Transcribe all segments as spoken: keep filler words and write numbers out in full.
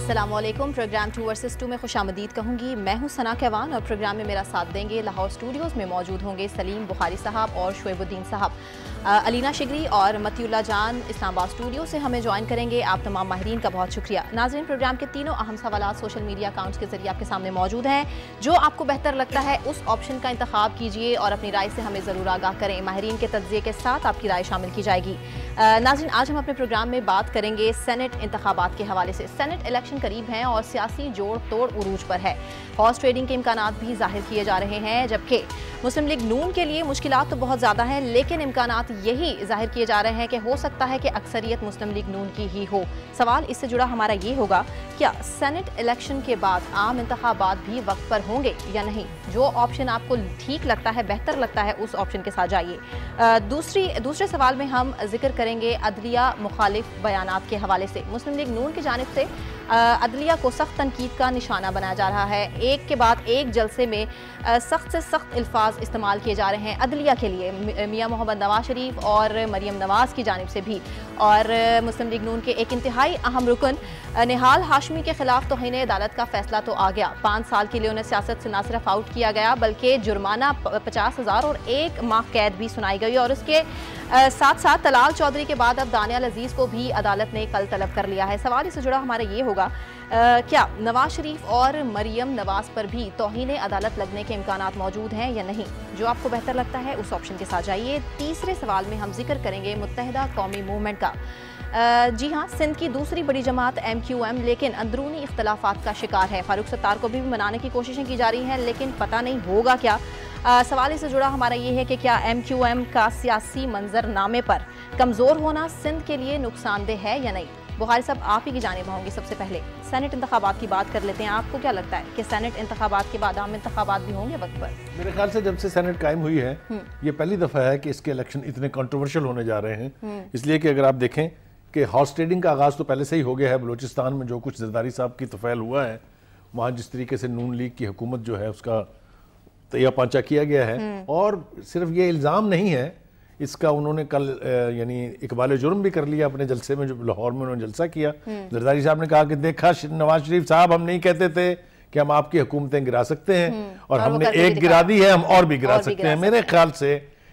अस्सलाम वालेकुम। Programme to versus two में खुशामदीद कहूँगी। मैं हूँ सना कैवान और प्रोग्राम में मेरा साथ देंगे लाहौर स्टूडियोज़ में मौजूद होंगे सलीम बुखारी साहब और शुएबुद्दीन साहब। अलीना शिगरी और मतियुल्लाह जान इस्लामाबाद स्टूडियो से हमें ज्वाइन करेंगे। आप तमाम माहिरीन का बहुत शुक्रिया। नाज़रीन, प्रोग्राम के तीनों अहम सवालात सोशल मीडिया अकाउंट्स के जरिए आपके सामने मौजूद हैं। जो आपको बेहतर लगता है उस ऑप्शन का इंतखाब कीजिए और अपनी राय से हमें ज़रूर आगाह करें। माहिरीन के तज्ज़िये के साथ आपकी राय शामिल की जाएगी। नाज़रीन, आज हम अपने प्रोग्राम में बात करेंगे सेनेट इंतखाबात के हवाले से। सेनेट इलेक्शन करीब हैं और सियासी जोड़ तोड़ उरूज पर है। हॉर्स ट्रेडिंग के इम्कानात भी जाहिर किए जा रहे हैं, जबकि मुस्लिम लीग नून के लिए मुश्किलात तो बहुत ज़्यादा हैं, लेकिन इम्कानात यही जाहिर किए जा रहे हैं कि हो सकता है कि अक्सरियत मुस्लिम लीग नून की ही हो। सवाल इससे जुड़ा हमारा ये होगा, क्या सेनेट इलेक्शन के बाद आम इंतखाबात भी वक्त पर होंगे या नहीं? जो ऑप्शन आपको ठीक लगता है, बेहतर लगता है, उस ऑप्शन के साथ जाइए। दूसरी दूसरे सवाल में हम जिक्र करेंगे अदलिया मुखालिफ बयानात के हवाले से। मुस्लिम लीग नून की जानिब से अदलिया को सख्त तनकीद का निशाना बनाया जा रहा है। एक के बाद एक जलसे में सख्त से सख्त अल्फाज इस्तेमाल किए जा रहे हैं अदलिया के लिए, मियां मोहम्मद नवाज शरीफ और मरियम नवाज की जानिब से भी। और मुस्लिम लीग नून के एक इंतहाई अहम रुकन निहाल हाशमी के खिलाफ तौहीन अदालत का फैसला तो आ गया। पाँच साल के लिए उन्हें सियासत से न सिर्फ आउट किया गया बल्कि जुर्माना पचास हज़ार और एक माह कैद भी सुनाई गई। और उसके साथ साथ तलाल चौधरी के बाद अब दानियाल अजीज को भी अदालत ने कल तलब कर लिया है। सवाल इससे जुड़ा हमारा ये होगा, आ, क्या नवाज शरीफ और मरियम नवाज पर भी तौहीन अदालत लगने के इम्कानात मौजूद हैं या नहीं? जो आपको बेहतर लगता है उस ऑप्शन के साथ जाइए। तीसरे सवाल में हम जिक्र करेंगे मुत्तहिदा कौमी मूवमेंट का। आ, जी हाँ, सिंध की दूसरी बड़ी जमात एम क्यू एम लेकिन अंदरूनी इख्तलाफात का शिकार है। फारूक सत्तार को भी मनाने की कोशिशें की जा रही हैं, लेकिन पता नहीं होगा क्या। आ, सवाल इससे जुड़ा हमारा ये है कि क्या एम क्यू एम का सियासी मंजरनामे पर कमज़ोर होना सिंध के लिए नुकसानदेह है या नहीं? बुखारी साहब, आप ही की जानिब आऊँगी। सबसे पहले सेनेट इंतखाबात की बात कर लेते हैं। आपको क्या लगता है कि सेनेट इंतखाबात के बाद आम इंतखाबात भी होंगे वक्त पर? मेरे ख्याल से जब से सेनेट कायम हुई है, ये पहली दफ़ा है कि इसके इलेक्शन इतने कंट्रोवर्शियल होने जा रहे हैं। इसलिए कि अगर आप देखें कि हॉर्स ट्रेडिंग का आगाज़ तो पहले से ही हो गया है। बलूचिस्तान में जो कुछ जरदारी साहब की तफैल हुआ है, वहाँ जिस तरीके से नून लीग की हुकूमत जो है उसका तैया पांचा किया गया है। और सिर्फ ये इल्ज़ाम नहीं है, इसका उन्होंने कल यानी इकबाल जुर्म भी कर लिया अपने जलसे में, जो लाहौर में उन्होंने जलसा किया। जरदारी साहब ने कहा कि देखा नवाज शरीफ साहब, हम नहीं कहते थे कि हम आपकी हुकूमतें गिरा सकते हैं, और हमने एक गिरा दी है, हम और भी गिरा सकते हैं। मेरे ख्याल से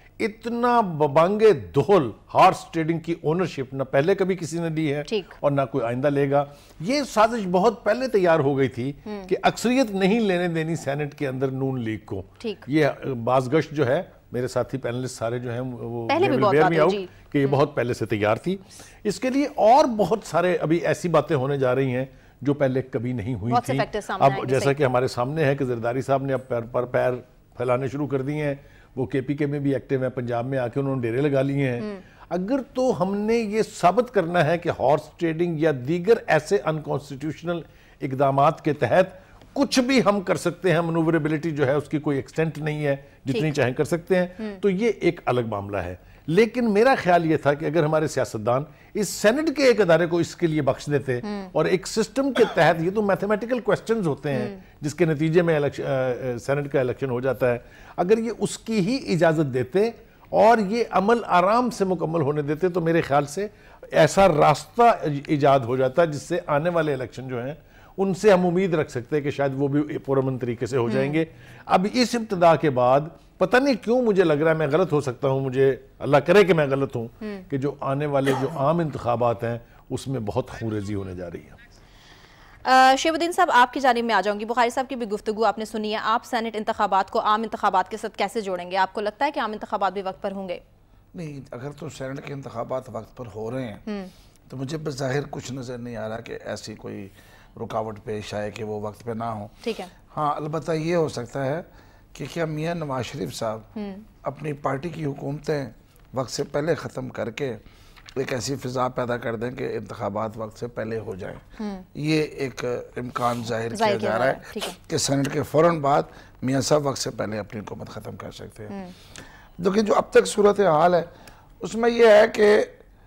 इतना बबांगे दोहल हॉर्स ट्रेडिंग की ओनरशिप न पहले कभी किसी ने दी है और ना कोई आइंदा लेगा। ये साजिश बहुत पहले तैयार हो गई थी कि अक्सरियत नहीं लेने देनी सेनेट के अंदर नून लीग को। ये बाज़गश्त जो है, मेरे साथी पैनलिस्ट सारे जो हैं वो पहले भी बहुत में आउट कि ये बहुत पहले से तैयार थी। इसके लिए और बहुत सारे अभी ऐसी बातें होने जा रही हैं जो पहले कभी नहीं हुई थी। अब जैसा कि हमारे सामने है कि जरदारी साहब ने अब पैर पर पैर फैलाने शुरू कर दिए हैं। वो के पी के में भी एक्टिव है, पंजाब में आके उन्होंने डेरे लगा लिए हैं। अगर तो हमने ये साबित करना है कि हॉर्स ट्रेडिंग या दीगर ऐसे अनकॉन्स्टिट्यूशनल इकदामात के तहत कुछ भी हम कर सकते हैं, मनूवरेबिलिटी जो है उसकी कोई एक्सटेंट नहीं है, जितनी चाहे कर सकते हैं, तो ये एक अलग मामला है। लेकिन मेरा ख्याल ये था कि अगर हमारे सियासतदान इस सेनेट के एक अदारे को इसके लिए बख्श देते और एक सिस्टम के तहत, ये तो मैथमेटिकल क्वेश्चंस होते हैं जिसके नतीजे में सेनेट का इलेक्शन हो जाता है, अगर ये उसकी ही इजाजत देते और ये अमल आराम से मुकम्मल होने देते, तो मेरे ख्याल से ऐसा रास्ता इजाद हो जाता जिससे आने वाले इलेक्शन जो हैं उनसे हम उम्मीद रख सकते हैं कि शायद वो भी पुरअमन तरीके से हो जाएंगे। अब इस इब्तिदा के बाद पता नहीं क्यों मुझे लग रहा है, मैं गलत हो सकता हूं, मुझे अल्लाह करे कि मैं गलत हूं, कि जो आने वाले जो आम इंतखाबात हैं उसमें बहुत खूरेजी होने जा रही है। शुएबुद्दीन साहब, आपकी जानिब में आ जाऊंगी। बुखारी साहब की भी गुफ्तगू आपने सुनी है। आप सेनेट इंतखाबात को आम इंतखाबात के साथ कैसे जोड़ेंगे? आपको लगता है कि आम इंतखाबात भी वक्त पर होंगे? नहीं, अगर तो सेनेट के इंतखाबात वक्त पर हो रहे हैं तो मुझे बज़ाहिर कुछ नज़र नहीं आ रहा कि ऐसी कोई रुकावट पेश आए कि वो वक्त पे ना हो। ठीक है। हाँ, अलबत्ता ये हो सकता है कि क्या मियां नवाज शरीफ साहब अपनी पार्टी की हुकूमतें वक्त से पहले ख़त्म करके एक ऐसी फ़िज़ा पैदा कर दें कि इंतखाबात वक्त से पहले हो जाएं। ये एक इम्कान जाहिर किया जा रहा है कि सेनेट के फ़ौरन बाद मियां साहब वक्त से पहले अपनी हुकूमत ख़त्म कर सकते हैं। लेकिन जो अब तक सूरत हाल है उसमें यह है कि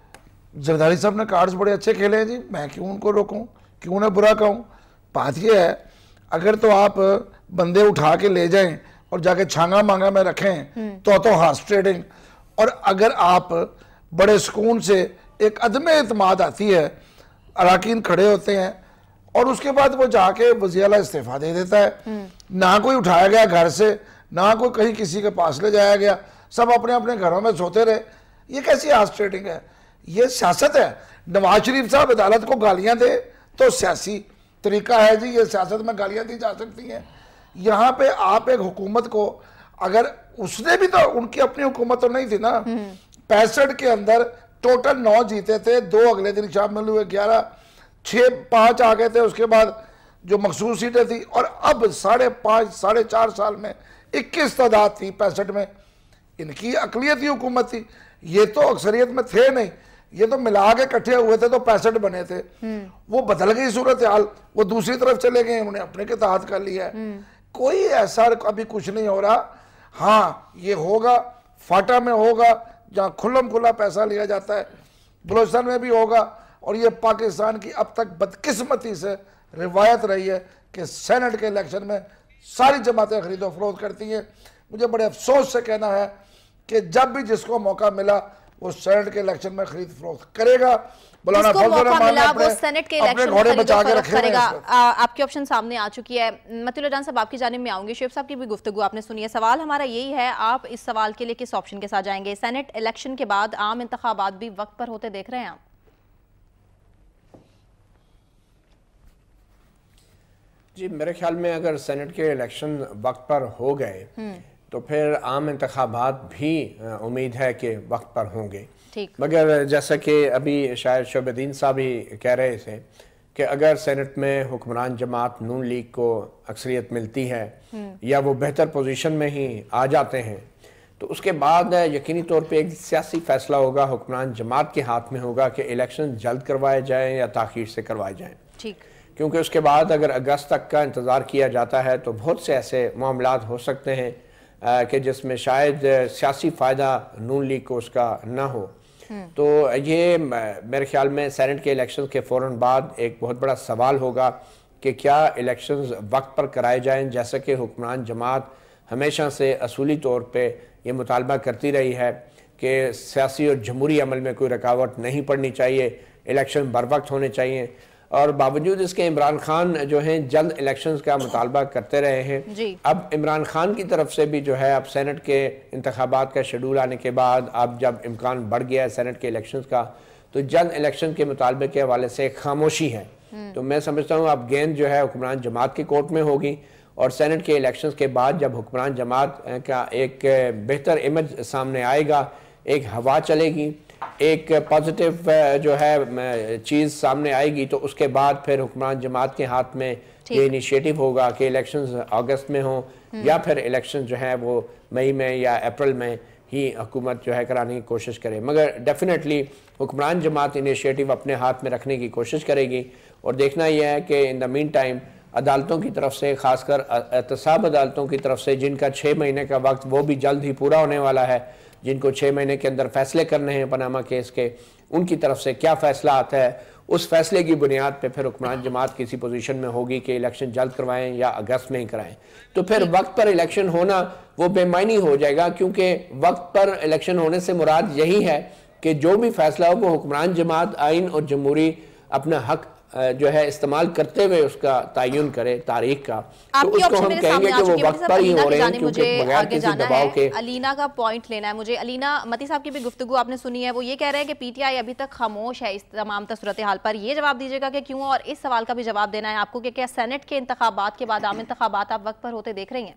जरदारी साहब ने कार्ड्स बड़े अच्छे खेले हैं जी, मैं क्यों उनको रोकूं, क्यों उन्हें बुरा कहूं। बात यह है, अगर तो आप बंदे उठा के ले जाएं और जाके छांगा मांगा में रखें तो तो हॉर्स ट्रेडिंग, और अगर आप बड़े सुकून से एक अदम एतमाद आती है, अराकीन खड़े होते हैं اور اس کے بعد وہ جا کے وزیر اعلیٰ استعفیٰ دے دیتا ہے. نہ کوئی اٹھایا گیا گھر سے, نہ کوئی کہیں کسی کے پاس لے جایا گیا, سب اپنے اپنے گھروں میں سوتے رہے. یہ کیسی ہارس ٹریڈنگ ہے؟ یہ سیاست ہے. نواز شریف صاحب عدالت کو گالیاں دے تو سیاسی طریقہ ہے جی, یہ سیاست میں گالیاں دی جا سکتی ہیں. یہاں پہ آپ ایک حکومت کو, اگر اس نے بھی تو ان کی اپنی حکومت تو نہیں تھی نا, پینسٹھ کے اندر ٹوٹل نو جیتے تھے, دو اگلے دن شامل ہوئے, گیارہ چھ پانچ آ گئے تھے, اس کے بعد جو مخصوص سیٹیں تھی, اور اب ساڑھے پانچ ساڑھے چار سال میں اکیس تعداد تھی پینسٹھ میں. ان کی اقلیتی حکومت تھی, یہ تو اکثریت میں تھے نہیں, یہ تو ملا کے کٹھے ہوئے تھے تو پینسٹھ بنے تھے. وہ بدل گئی صورتحال, وہ دوسری طرف چلے گئے, انہوں نے اپنے کے تحت کر لیا ہے. کوئی ایسا ابھی کچھ نہیں ہو رہا. ہاں یہ ہوگا فاٹا میں ہوگا جہاں کھلم کھلا پیسہ لیا جاتا ہے, بلوچستان میں بھی ہوگا. اور یہ پاکستان کی اب تک بدقسمتی سے روایت رہی ہے کہ سینٹ کے الیکشن میں ساری جماعتیں خرید و فروخت کرتی ہیں. مجھے بڑے افسوس سے کہنا ہے کہ جب بھی جس کو موقع ملا وہ سینٹ کے الیکشن میں خرید فروخت کرے گا. جس کو موقع ملا وہ سینٹ کے الیکشن میں خرید و فروخت کرے گا. آپ کی آپشن سامنے آ چکی ہے. مطیع اللہ جان صاحب آپ کی جانب میں آؤں گے, شعیب صاحب کی بھی گفتگو آپ نے سنی ہے. سوال ہمارا یہی ہے, آپ اس سوال کے لیے کس آپشن کے ساتھ جائیں گے؟ سینٹ الیکشن کے بعد عام انتخابات بھی وقت پر ہوتے دیکھ رہے ہیں آپ؟ جی میرے خیال میں اگر سینٹ کے الیکشن وقت پر ہو گئے تو پھر عام انتخابات بھی امید ہے کہ وقت پر ہوں گے. مگر جیسا کہ ابھی شاید شعیب الدین صاحب ہی کہہ رہے تھے کہ اگر سینٹ میں حکمران جماعت نون لیگ کو اکثریت ملتی ہے یا وہ بہتر پوزیشن میں ہی آ جاتے ہیں تو اس کے بعد یقینی طور پہ ایک سیاسی فیصلہ ہوگا, حکمران جماعت کے ہاتھ میں ہوگا کہ الیکشن جلد کروائے جائیں یا تاخیر سے کروائے جائیں. ٹھیک. کیونکہ اس کے بعد اگر اگست تک کا انتظار کیا جاتا ہے تو بہت سے ایسے معاملات ہو سکتے ہیں کہ جس میں شاید سیاسی فائدہ نون لیگ کو اس کا نہ ہو. تو یہ میرے خیال میں سینٹ کے الیکشن کے فوراً بعد ایک بہت بڑا سوال ہوگا کہ کیا الیکشنز وقت پر کرائے جائیں, جیسا کہ حکمران جماعت ہمیشہ سے اصولی طور پہ یہ مطالبہ کرتی رہی ہے کہ سیاسی اور جمہوری عمل میں کوئی رکاوٹ نہیں پڑنی چاہیے, الیکشن بر وقت ہونے چاہیے. اور باوجود اس کے عمران خان جو ہیں جلد الیکشنز کا مطالبہ کرتے رہے ہیں. اب عمران خان کی طرف سے بھی جو ہے اب سینٹ کے انتخابات کا شیڈول آنے کے بعد اب جب امکان بڑھ گیا ہے سینٹ کے الیکشنز کا تو جلد الیکشن کے مطالبے کے حوالے سے خاموشی ہے. تو میں سمجھتا ہوں اب گیند جو ہے حکمران جماعت کے کورٹ میں ہوگی, اور سینٹ کے الیکشنز کے بعد جب حکمران جماعت کا ایک بہتر امیج سامنے آئے گا, ایک ہوا چلے گی, ایک پازیٹیو جو ہے چیز سامنے آئے گی, تو اس کے بعد پھر حکمران جماعت کے ہاتھ میں یہ انیشیٹو ہوگا کہ الیکشنز اگست میں ہوں یا پھر الیکشن جو ہے وہ مئی میں یا اپریل میں ہی حکومت جو ہے کرانے کی کوشش کرے. مگر ڈیفینیٹلی حکمران جماعت انیشیٹو اپنے ہاتھ میں رکھنے کی کوشش کرے گی, اور دیکھنا یہ ہے کہ ان دا مین ٹائم عدالتوں کی طرف سے, خاص کر احتساب عدالتوں کی طرف سے جن کا چھ مہینے کا وقت وہ بھی جلد ہی پورا ہونے والا ہے, جن کو چھ مہینے کے اندر فیصلے کرنے ہیں پاناما کیس کے, ان کی طرف سے کیا فیصلہ آتا ہے, اس فیصلے کی بنیاد پہ پھر حکمران جماعت کسی پوزیشن میں ہوگی کہ الیکشن جلد کروائیں یا اگست میں ہی کرائیں. تو پھر وقت پر الیکشن ہونا وہ بے معنی ہو جائے گا, کیونکہ وقت پر الیکشن ہونے سے مراد یہی ہے کہ جو بھی فیصلہ ہو وہ حکمران جماعت آئین اور جمہوری اپنا حق جو ہے استعمال کرتے ہوئے اس کا تعین کرے تاریخ کا, تو اس کو ہم کہیں گے کہ وہ وقت پر ہی ہو رہے ہیں کیونکہ بغیر کسی دباؤ کے. علینا کا پوائنٹ لینا ہے مجھے. علینا, متی صاحب کی بھی گفتگو آپ نے سنی ہے, وہ یہ کہہ رہے ہیں کہ پی ٹی آئی ابھی تک خاموش ہے اس تمام صورتحال پر. یہ جواب دیجیے گا کہ کیوں, اور اس سوال کا بھی جواب دینا ہے آپ کو کہ کیا سینٹ کے انتخابات کے بعد عام انتخابات آپ وقت پر ہوتے دیکھ رہی ہیں؟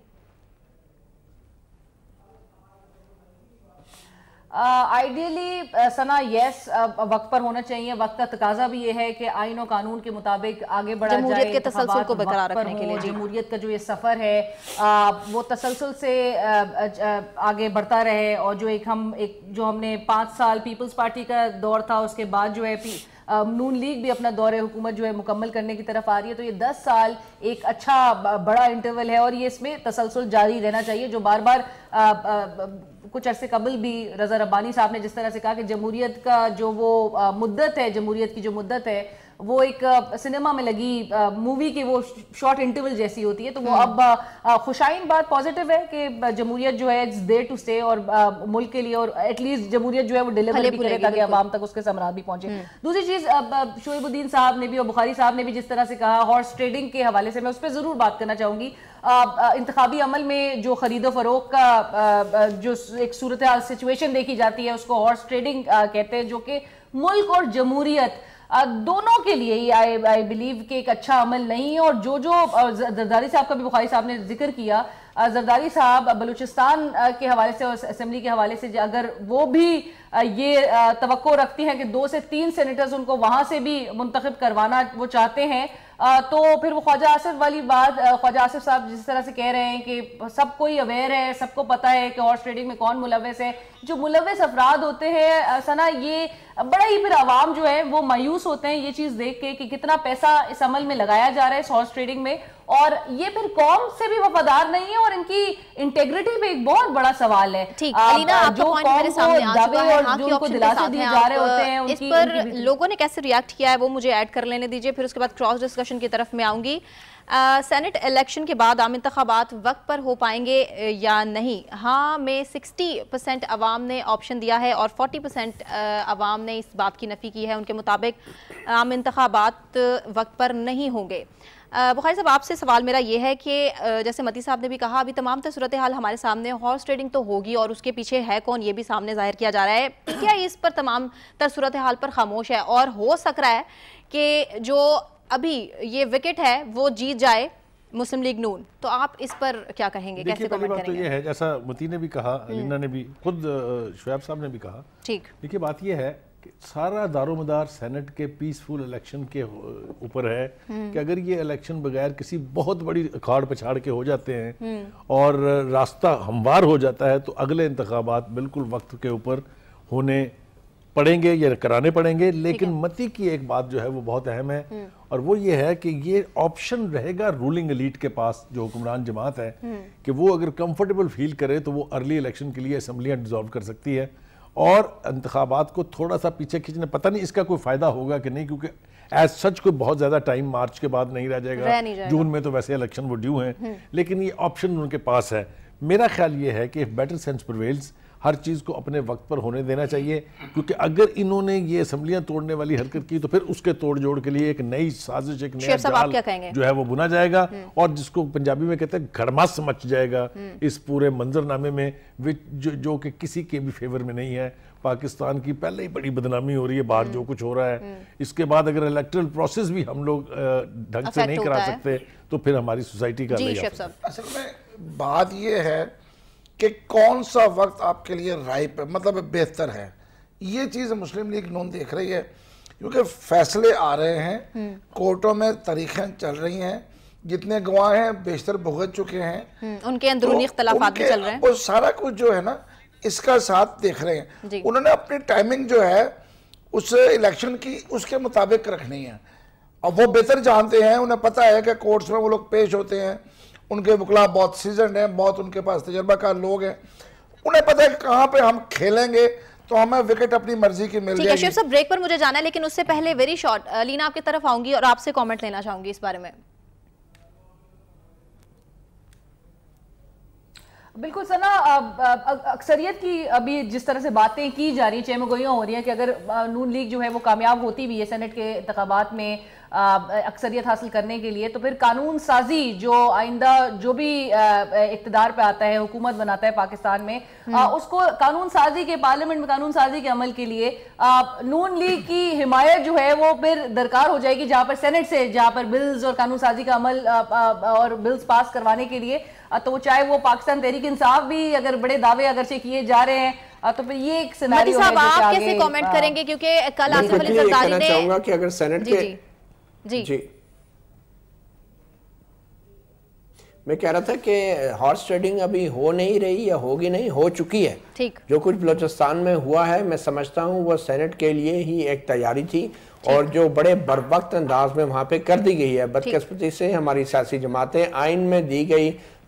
آئیڈیلی سنا یس وقت پر ہونا چاہیے. وقت کا تقاضا بھی یہ ہے کہ آئین و قانون کے مطابق آگے بڑھا جائے, جمہوریت کے تسلسل کو برقرار رکھنے کے لیے. جمہوریت کا جو یہ سفر ہے وہ تسلسل سے آگے بڑھتا رہے, اور جو ایک ہم ایک جو ہم نے پانچ سال پیپلز پارٹی کا دور تھا, اس کے بعد جو ہے نون لیگ بھی اپنا دور حکومت جو ہے مکمل کرنے کی طرف آ رہی ہے. تو یہ دس سال ایک اچھا بڑا انٹرول ہے, اور یہ اس میں تسلسل جاری رہنا چاہیے. جو بار بار کچھ عرصے قبل بھی رضا ربانی صاحب نے جس طرح سے کہا کہ جمہوریت کا جو وہ مدت ہے, جمہوریت کی جو مدت ہے وہ ایک سنیما میں لگی مووی کے وہ شارٹ انٹرول جیسی ہوتی ہے. تو وہ اب خوشائن بات پازیٹیو ہے کہ جمہوریت جو ہے اٹس دیئر ٹو اسٹے, اور ملک کے لیے اور ایٹ لیسٹ جمہوریت جو ہے وہ ڈیلیور بھی کرے تاکہ عوام تک اس کے ثمرات بھی پہنچے. دوسری چیز, شعیب الدین صاحب نے بھی اور بخاری صاحب نے بھی جس طرح سے کہا ہارس ٹریڈنگ کے حوالے سے, میں اس پہ ضرور بات کرنا چاہوں گی. انتخابی عمل میں جو خرید و فروخت کا جو ایک صورتحال سچویشن دیکھی جاتی ہے اس کو ہارس ٹریڈنگ کہتے ہیں, جو کہ ملک اور جمہوریت دونوں کے لیے ہی آئی بلیو کہ ایک اچھا عمل نہیں ہے. اور جو جو زرداری صاحب کا بھی بخاری صاحب نے ذکر کیا, زرداری صاحب بلوچستان کے حوالے سے اور اسمبلی کے حوالے سے اگر وہ بھی یہ توقع رکھتی ہیں کہ دو سے تین سینیٹرز ان کو وہاں سے بھی منتخب کروانا وہ چاہتے ہیں, تو پھر وہ خواجہ آصف والی بات, خواجہ آصف صاحب جس طرح سے کہہ رہے ہیں کہ سب کوئی اویئر ہے, سب کو پتہ ہے کہ ہارس ٹریڈنگ میں کون ملوث ہے. جو ملوث افراد ہوتے ہیں سنا, یہ بڑا ہی پھر عوام جو ہے وہ مایوس ہوتے ہیں یہ چیز دیکھ کے کہ کتنا پیسہ اس عمل میں لگایا جا رہا ہے اس ہارس ٹریڈنگ میں, اور یہ پھر قوم سے بھی وفادار نہیں ہے اور ان کی انٹیگریٹی پہ ایک بہت بڑا سوال ہے. ٹھیک, علینا آپ کا پوائنٹ میرے سامنے آ چکا ہے, ہاں کی آپشن کے ساتھ ہیں آپ, اس پر لوگوں نے کیسے ریاکٹ کیا ہے وہ مجھے ایڈ کر لینے دیجئے, پھر اس کے بعد کراس ڈسکشن کی طرف میں آؤں گی. سینٹ الیکشن کے بعد عام انتخابات وقت پر ہو پائیں گے یا نہیں؟ ہاں میں سکسٹی پرسینٹ عوام نے آپشن دیا ہے اور فورٹی پرسینٹ عوام نے اس بات کی نفی کی ہے. ان کے مطابق عام انتخابات وقت پر نہیں ہوں گے. بخاری صاحب آپ سے سوال میرا یہ ہے کہ جیسے متی صاحب نے بھی کہا ابھی تمام تر صورتحال ہمارے سامنے, ہارس ٹریڈنگ تو ہوگی اور اس کے پیچھے ہے کون یہ بھی سامنے ظاہر کیا جا رہا ہے, کیا اس پر تمام تر صورتحال پر خاموش ہے اور ہو سک رہا ہے کہ جو ابھی یہ وکٹ ہے وہ جیت جائے مسلم لیگ نون, تو آپ اس پر کیا کہیں گے, کیسے کمنٹ کریں گے؟ تو یہ ہے جیسا متی نے بھی کہا, علینا نے بھی, خود شعیب صاحب نے بھی کہا. ٹھیک, دیکھیے بات یہ ہے کہ سارا دار و مدار سینٹ کے پیسفل الیکشن کے اوپر ہے کہ اگر یہ الیکشن بغیر کسی بہت بڑی اکھاڑ پچھاڑ کے ہو جاتے ہیں اور راستہ ہموار ہو جاتا ہے تو اگلے انتخابات بالکل وقت کے اوپر ہونے پڑیں گے یا کرانے پڑیں گے. لیکن متی کی ایک بات جو ہے وہ بہت اہم ہے, اور وہ یہ ہے کہ یہ آپشن رہے گا رولنگ ایلیٹ کے پاس جو حکمران جماعت ہے کہ وہ اگر کمفرٹیبل فیل کرے تو وہ ارلی الیکشن کے لیے اسمبلیاں ڈیزالو کر سکتی ہے اور انتخابات کو تھوڑا سا پیچھے کھینچنے. پتہ نہیں اس کا کوئی فائدہ ہوگا کہ نہیں, کیونکہ ایز سچ کوئی بہت زیادہ ٹائم مارچ کے بعد نہیں رہ جائے گا, جون میں تو ویسے الیکشن وہ ڈیو ہیں, لیکن یہ آپشن ان کے پاس ہے. میرا خیال یہ ہے کہ بیٹر سینس پرویلز, ہر چیز کو اپنے وقت پر ہونے دینا چاہیے, کیونکہ اگر انہوں نے یہ اسمبلیاں توڑنے والی حرکت کی تو پھر اس کے توڑ جوڑ کے لیے ایک نئی سازش, ایک نیا جال جو ہے وہ بنا جائے گا, اور جس کو پنجابی میں کہتے ہیں گھڑمس مچ جائے گا اس پورے منظر نامے میں, جو کہ کسی کے بھی فیور میں نہیں ہے. پاکستان کی پہلے ہی بڑی بدنامی ہو رہی ہے باہر جو کچھ ہو رہا ہے, اس کے بعد اگر الیکٹرل پروسیس بھی ہم لوگ ڈھنگ سے نہیں کرا سکتے تو پھر ہماری سوسائٹی کا لے جاتا ہے. اصل میں بات یہ ہے کہ کون سا وقت آپ کے لیے رائپ ہے, مطلب بہتر ہے. یہ چیز مسلم لیگ نون دیکھ رہی ہے کیونکہ فیصلے آ رہے ہیں, کورٹوں میں تاریخیں چل رہی ہیں, جتنے گواہ ہیں بیشتر بھگت چکے ہیں, ان کے اندرونی اختلافات بھی چل رہے ہیں, وہ سارا کچھ جو ہے نا اس کا ساتھ دیکھ رہے ہیں. انہوں نے اپنی ٹائمنگ جو ہے اس الیکشن کی اس کے مطابق رکھنی ہے, اور وہ بہتر جانتے ہیں, انہیں پتہ ہے کہ کورٹس میں وہ لوگ پیش ہوتے ہیں, ان کے وکلاء بہت سیزنڈ ہیں, بہت ان کے پاس تجربہ کار لوگ ہیں, انہیں پتہ ہے کہ کہاں پہ ہم کھیلیں گے تو ہمیں وکٹ اپنی مرضی کی مل جائے گی. شیف صاحب بریک پر مجھے جانا ہے, لیکن اس سے پہلے ویری شارٹ لینا آپ کی طرف آؤں گی اور آپ سے کامنٹ لینا چاہوں گی اس بارے میں. بالکل سنا, اکثریت کی ابھی جس طرح سے باتیں کی جا رہی ہیں, چہمہ گوئیاں ہو رہی ہیں کہ اگر نون لیگ جو ہے وہ کامیاب ہوتی بھی ہے سینٹ کے انتخابات میں اکثریت حاصل کرنے کے لیے, تو پھر قانون سازی جو آئندہ جو بھی اقتدار پہ آتا ہے, حکومت بناتا ہے پاکستان میں, اس کو قانون سازی کے پارلیمنٹ میں قانون سازی کے عمل کے لیے نون لیگ کی حمایت جو ہے وہ پھر درکار ہو جائے گی, جہاں پر سینٹ سے جہاں پر بلز اور قانون سازی کا عمل اور بلز پاس کروانے کے لیے, تو چاہے وہ پاکستان تحریک انصاف بھی اگر بڑے دعوے اگرچہ کیے جا رہے ہیں, تو پھر یہ ایک سیناریو ہے. متی صاحب آپ کیسے کامنٹ کریں گے, کیونکہ کل آصف علی زرداری نے, چاہوں گا کہ اگر سینٹ کے, جی جی میں کہہ رہا تھا کہ ہارس ٹریڈنگ ابھی ہو نہیں رہی یا ہوگی نہیں, ہو چکی ہے. جو کچھ بلوچستان میں ہوا ہے میں سمجھتا ہوں وہ سینٹ کے لیے ہی ایک تیاری تھی, اور جو بڑے بروقت انداز میں وہاں پہ کر دی گئی ہے. بدقسمتی سے ہماری سیاسی جماعتیں آئین میں دی گئی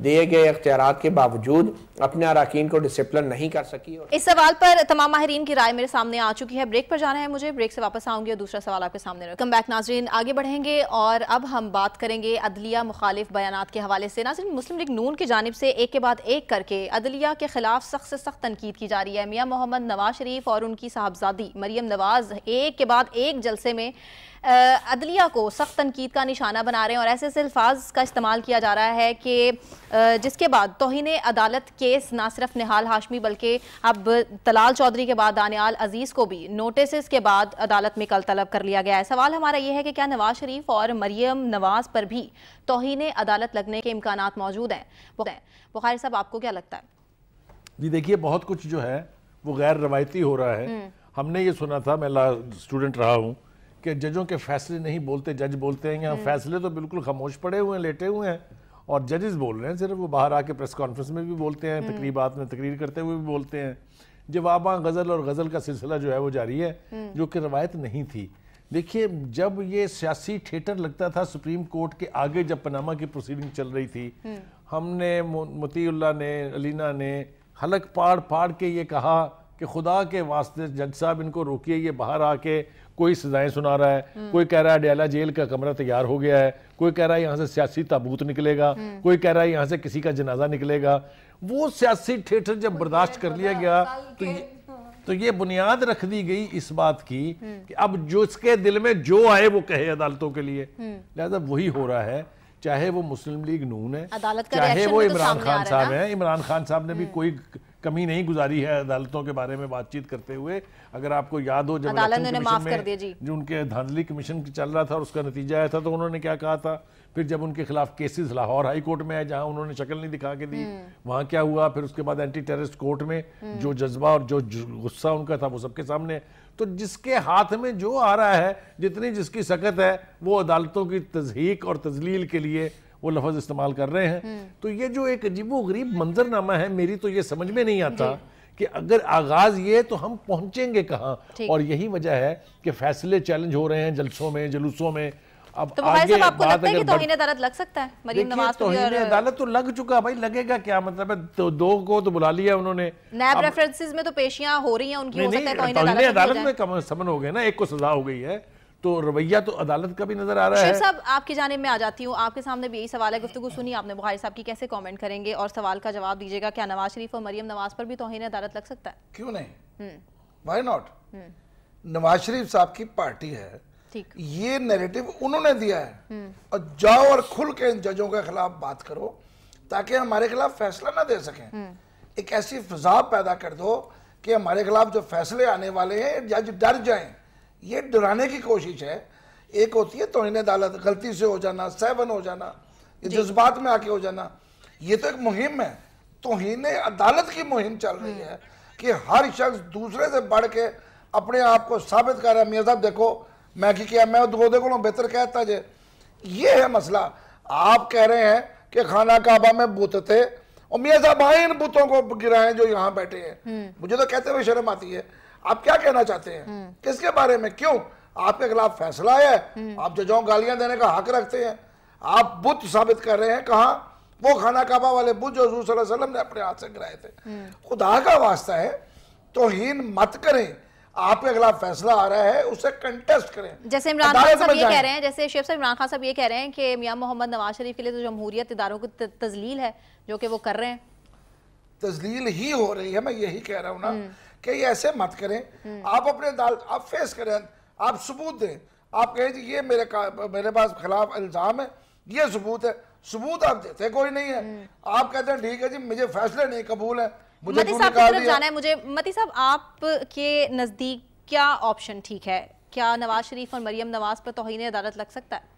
دیے گئے اختیارات کے باوجود اپنے اراکین کو ڈسپلن نہیں کر سکی. اس سوال پر تمام ماہرین کی رائے میرے سامنے آ چکی ہے. بریک پر جانا ہے مجھے, بریک سے واپس آؤں گی اور دوسرا سوال آپ کے سامنے رہے. کم بیک ناظرین, آگے بڑھیں گے اور اب ہم بات کریں گے عدلیہ مخالف بیانات کے حوالے سے. ناظرین, مسلم لیگ نون کی جانب سے ایک کے بعد ایک کر کے عدلیہ کے خلاف سخت سے سخت تنقید کی جا رہی ہے. میاں محمد نواز شریف اور ان کی صاحبزادی مریم نواز ایک کے بعد ایک جلسے میں عدلیہ کو سخت تنقید کا نشانہ بنا رہے ہیں اور ایسے ایسے الفاظ کا استعمال کیا جا رہا ہے کہ جس کے بعد توہین عدالت کیس نہ صرف نہال ہاشمی بلکہ اب طلال چودھری کے بعد دانیال عزیز کو بھی نوٹسز کے بعد عدالت میں کل طلب کر لیا گیا ہے. سوال ہمارا یہ ہے کہ کیا نواز شریف اور مریم نواز پر بھی توہین عدالت لگنے کے امکانات موجود ہیں؟ بخاری صاحب, آپ کو کیا لگتا ہے؟ جی دیکھیے, بہت کچھ جو ہے وہ غیر روایتی ہو رہا ہے. ہم نے یہ سنا تھا, میں اسٹوڈنٹ رہا ہوں, کہ ججوں کے فیصلے نہیں بولتے, جج بولتے ہیں. یہاں فیصلے تو بالکل خاموش پڑے ہوئے ہیں, لیٹے ہوئے ہیں, اور ججز بول رہے ہیں صرف. وہ باہر آ کے پریس کانفرنس میں بھی بولتے ہیں, تقریبات میں تقریر کرتے ہوئے بھی بولتے ہیں. جواباں غزل اور غزل کا سلسلہ جو ہے وہ جاری ہے, جو کہ روایت نہیں تھی. دیکھیے, جب یہ سیاسی تھیٹر لگتا تھا سپریم کورٹ کے آگے, جب پاناما کی پروسیڈنگ چل رہی تھی, ہم نے, مطیع اللہ نے, علینا نے حلق پاڑ پاڑ کے یہ کہا کہ خدا کے واسطے جج صاحب ان کو روکیے, یہ باہر آ کے کوئی سزائیں سنا رہا ہے. کوئی کہہ رہا ہے ڈیالہ جیل کا کمرہ تیار ہو گیا ہے, کوئی کہہ رہا ہے یہاں سے سیاسی تابوت نکلے گا, کوئی کہہ رہا ہے یہاں سے کسی کا جنازہ نکلے گا. وہ سیاسی تھیٹر جب برداشت کر لیا گیا تو یہ تو یہ بنیاد رکھ دی گئی اس بات کی کہ اب جو اس کے دل میں جو آئے وہ کہے عدالتوں کے لیے. لہذا وہی ہو رہا ہے, چاہے وہ مسلم لیگ نون ہے, چاہے وہ عمران خان صاحب ہیں. عمران خان صاحب نے بھی کوئی کمی نہیں گزاری ہے عدالتوں کے بارے میں بات چیت کرتے ہوئے. اگر آپ کو یاد ہو, جب الیکشن کمیشن میں جو ان کے دھاندلی کمیشن چل رہا تھا اور اس کا نتیجہ آیا تھا, تو انہوں نے کیا کہا تھا. پھر جب ان کے خلاف کیسز لاہور ہائی کورٹ میں ہے, جہاں انہوں نے شکل نہیں دکھا کے دی, وہاں کیا ہوا. پھر اس کے بعد اینٹی ٹیررسٹ کورٹ میں جو جذبہ اور جو غصہ ان کا تھا وہ سب کے سامنے. تو جس کے ہاتھ میں جو آ رہا ہے, جتنی جس کی سکت ہے, وہ عدالتوں کی تضحیق اور تذلیل کے لیے وہ لفظ استعمال کر رہے ہیں. تو یہ جو ایک عجیب و غریب منظرنامہ ہے, میری تو یہ سمجھ میں نہیں آتا کہ اگر آغاز یہ تو ہم پہنچیں گے کہاں. اور یہی وجہ ہے کہ فیصلے چیلنج ہو رہے ہیں جلسوں میں, جلوسوں میں. اب آگے آپ کو لگتا ہے کہ توہین عدالت لگ سکتا ہے مریم نواز پر؟ توہین عدالت تو لگ چکا بھائی, لگے گا کیا مطلب ہے. تو دو کو تو بلا لیا انہوں نے, نیب ریفرنسز میں تو پیشیاں ہو رہی ہیں ان کی, ہو سکتا ہے توہین عدالت میں کم سمن ہو گئے نا, ایک کو سزا ہو گئی ہے, تو رویہ تو عدالت کا بھی نظر آ رہا ہے. شیخ صاحب, آپ کی جانب میں آ جاتی ہوں, آپ کے سامنے بھی یہی سوال ہے. گفتگو سنی آپ نے بخاری صاحب کی, کیسے کامنٹ کریں گے اور سوال کا جواب دیجیے گا. کیا نواز شریف اور مریم نواز پر بھی توہین عدالت لگ سکتا ہے؟ کیوں نہیں, وائی ناٹ. نواز شریف صاحب کی پارٹی ہے, یہ نیریٹو انہوں نے دیا ہے, اور جاؤ اور کھل کے ان ججوں کے خلاف بات کرو تاکہ ہمارے خلاف فیصلہ نہ دے سکیں. ایک ایسی فضا پیدا کر دو کہ ہمارے خلاف جو فیصلے آنے والے ہیں جج ڈر جائیں. یہ ڈرانے کی کوشش ہے. ایک ہوتی ہے توہین عدالت, غلطی سے ہو جانا, سیون ہو جانا, جذبات میں آ کے ہو جانا. یہ تو ایک مہم ہے, توہین عدالت کی مہم چل رہی ہے کہ ہر شخص دوسرے سے بڑھ کے اپنے آپ کو ثابت کر رہا ہے. میاں صاحب دیکھو میں کی کیا, میں دودے کو بہتر کہتا جے. یہ ہے مسئلہ. آپ کہہ رہے ہیں کہ خانہ کعبہ میں بت تھے, اور میاں صاحب آئے ان بتوں کو گرائیں جو یہاں بیٹھے ہیں. مجھے تو کہتے ہوئے شرم آتی ہے. آپ کیا کہنا چاہتے ہیں, کس کے بارے میں, کیوں آپ کے خلاف فیصلہ آیا ہے, آپ ججوں گالیاں دینے کا حق رکھتے ہیں, آپ بت ثابت کر رہے ہیں. کہاں وہ خانہ کعبہ والے بت جو حضور صلی اللہ علیہ وسلم نے اپنے ہاتھ سے گرائے تھے. خدا کا واسطہ ہے توہین مت کریں. آپ کے خلاف فیصلہ آ رہا ہے, اسے کنٹیسٹ کریں. جیسے عمران خان صاحب یہ کہہ رہے ہیں, جیسے شیخ صاحب عمران خان صاحب یہ کہہ رہے ہیں کہ میاں محمد نواز شریف کے لیے تو جمہوریت اداروں کو تذلیل ہے جو کہ وہ کر رہے ہیں. تذلیل ہی ہو رہی ہے, میں یہی کہہ رہا ہوں نا کہ یہ ایسے مت کریں. آپ اپنے عدالت آپ فیس کریں, آپ ثبوت دیں. آپ کہیں جی یہ میرے میرے پاس خلاف الزام ہے, یہ ثبوت ہے. ثبوت آپ دیتے کوئی نہیں ہے. آپ کہتے ہیں ٹھیک ہے جی مجھے فیصلے نہیں قبول ہے, متی صاحب کی طرف جانا ہے مجھے. متی صاحب, آپ کے نزدیک کیا آپشن ٹھیک ہے؟ کیا نواز شریف اور مریم نواز پر توہین عدالت لگ سکتا ہے؟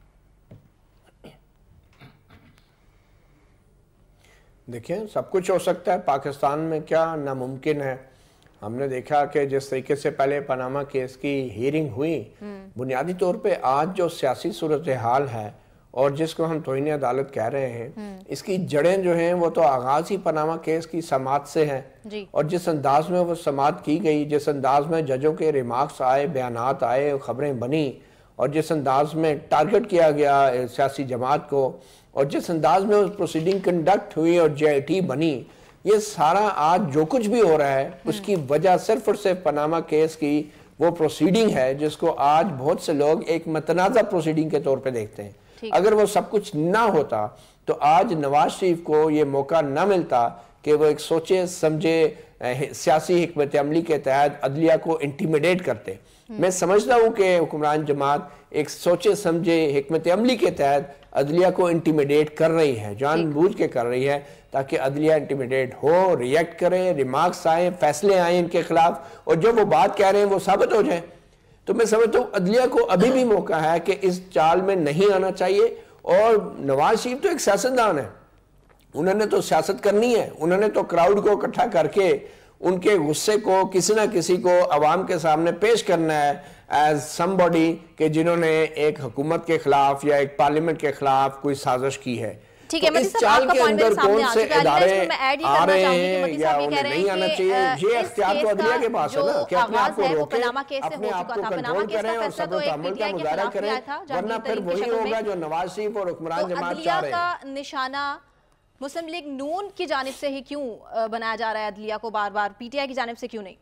دیکھیں, سب کچھ ہو سکتا ہے. پاکستان میں کیا ناممکن ہے. ہم نے دیکھا کہ جس طریقے سے پہلے پاناما کیس کی ہیرنگ ہوئی, بنیادی طور پہ آج جو سیاسی صورتحال ہے اور جس کو ہم توہین عدالت کہہ رہے ہیں, اس کی جڑیں جو ہیں وہ تو آغاز ہی پاناما کیس کی سماعت سے ہیں. اور جس انداز میں وہ سماعت کی گئی, جس انداز میں ججوں کے ریمارکس آئے, بیانات آئے, خبریں بنی, اور جس انداز میں ٹارگٹ کیا گیا سیاسی جماعت کو اور جس انداز میں اس پروسیڈنگ کنڈکٹ ہوئی اور جے آئی ٹی بنی، یہ سارا آج جو کچھ بھی ہو رہا ہے اس کی وجہ صرف اور صرف پاناما کیس کی وہ پروسیڈنگ ہے جس کو آج بہت سے لوگ ایک متنازع پروسیڈنگ کے طور پہ دیکھتے ہیں۔ اگر وہ سب کچھ نہ ہوتا تو آج نواز شریف کو یہ موقع نہ ملتا کہ وہ ایک سوچے سمجھے سیاسی حکمت عملی کے تحت عدلیہ کو انٹیمیڈیٹ کرتے۔ میں سمجھتا ہوں کہ حکمران جماعت ایک سوچے سمجھے حکمت عملی کے تحت عدلیہ کو انٹیمیڈیٹ کر رہی ہے، جان بوجھ کے کر رہی ہے، تاکہ عدلیہ انٹیمیڈیٹ ہو، ریئیکٹ کرے، ریمارکس آئیں، فیصلے آئیں ان کے خلاف، اور جو وہ بات کہہ رہے ہیں وہ ثابت ہو جائیں۔ تو میں سمجھتا ہوں عدلیہ کو ابھی بھی موقع ہے کہ اس چال میں نہیں آنا چاہیے، اور نواز شریف تو ایک سیاستدان ہے، انہوں نے تو سیاست کرنی ہے، انہوں نے تو کراؤڈ کو اکٹھا کر کے ان کے غصے کو کسی نہ کسی کو عوام کے سامنے پیش کرنا ہے ایز سم باڈی کہ جنہوں نے ایک حکومت کے خلاف یا ایک پارلیمنٹ کے خلاف کوئی سازش کی ہے۔ ٹھیک ہے مدی صاحب، آپ کا پوائنٹ میرے سامنے آ چکا ہے، علی میں ایڈ ہی کرنا چاہوں گی کہ مدی صاحب یہ کہہ رہے ہیں کہ اس کیس کا جو آغاز ہے وہ پاناما کیس سے ہو چکا تھا۔ پاناما کیس کا فیصلہ تو ایک پی ٹی آئی کے خلاف آیا تھا جہانگیر ترین کی شکل میں، تو عدلیہ کا نشانہ مسلم لیگ نون کی جانب سے ہی کیوں بنایا جا رہا ہے عدلیہ کو بار بار، پی ٹی آئی کی جانب سے کیوں نہیں؟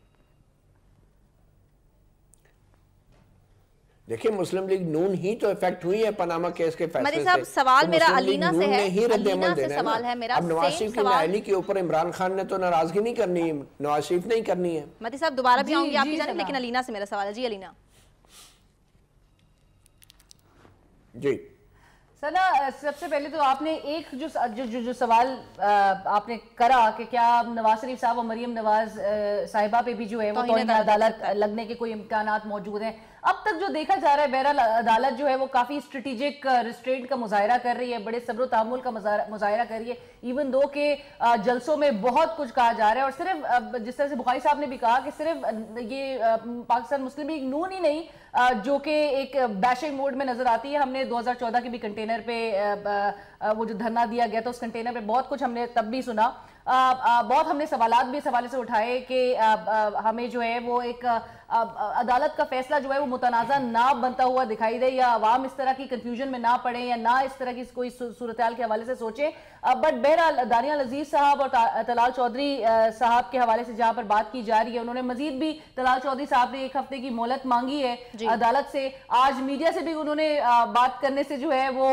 دیکھیں مسلم لیگ نون ہی تو ایفیکٹ ہوئی ہے پاناما کیس کے فیصلے سے۔ مدی صاحب سوال میرا علینا سے ہے، علینا سے سوال ہے میرا، اب نواز شریف کی نااہلی کے اوپر عمران خان نے تو ناراضگی نہیں کرنی، نواز شریف نہیں کرنی ہے۔ مدی صاحب دوبارہ بھی آؤں گی آپ کی جانب، لیکن علینا سے میرا سوال ہے۔ جی علینا۔ جی سنا، سب سے پہلے تو آپ نے ایک جو جو جو سوال آپ نے کرا کہ کیا نواز شریف صاحب اور مریم نواز صاحبہ پہ بھی جو ہے وہ توہین عدالت لگنے کے کوئی امکانات موجود ہیں؟ اب تک جو دیکھا جا رہا ہے بہرحال عدالت جو ہے وہ کافی اسٹریٹجک ریسٹرینٹ کا مظاہرہ کر رہی ہے، بڑے صبر و تحمل کا مظاہرہ کر رہی ہے، ایون دو کہ جلسوں میں بہت کچھ کہا جا رہا ہے، اور صرف جس طرح سے بخاری صاحب نے بھی کہا کہ صرف یہ پاکستان مسلم لیگ نون ہی نہیں جو کہ ایک بیشنگ موڈ میں نظر آتی ہے۔ ہم نے دو ہزار چودہ کے بھی کنٹینر پہ وہ جو دھرنا دیا گیا تھا اس کنٹینر پہ بہت کچھ ہم نے تب بھی سنا، بہت ہم نے سوالات بھی اس حوالے سے اٹھائے کہ ہمیں جو ہے وہ ایک عدالت کا فیصلہ جو ہے وہ متنازع نہ بنتا ہوا دکھائی دے، یا عوام اس طرح کی کنفیوژن میں نہ پڑیں یا نہ اس طرح کی کوئی صورتحال کے حوالے سے سوچیں۔ بٹ بہرحال دانیال عزیز صاحب اور طلال چودھری صاحب کے حوالے سے جہاں پر بات کی جا رہی ہے، انہوں نے مزید بھی طلال چودھری صاحب نے ایک ہفتے کی مہلت مانگی ہے عدالت سے۔ آج میڈیا سے بھی انہوں نے بات کرنے سے جو ہے وہ